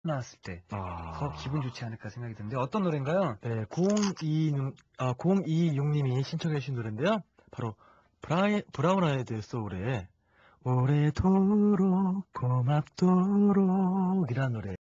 나왔을 때 더 기분 아. 좋지 않을까 생각이 드는데 어떤 노래인가요? 네, 026님이 신청해 주신 노래인데요. 바로 브라운 아이드 소울의 오래도록 고맙도록 이라는 노래.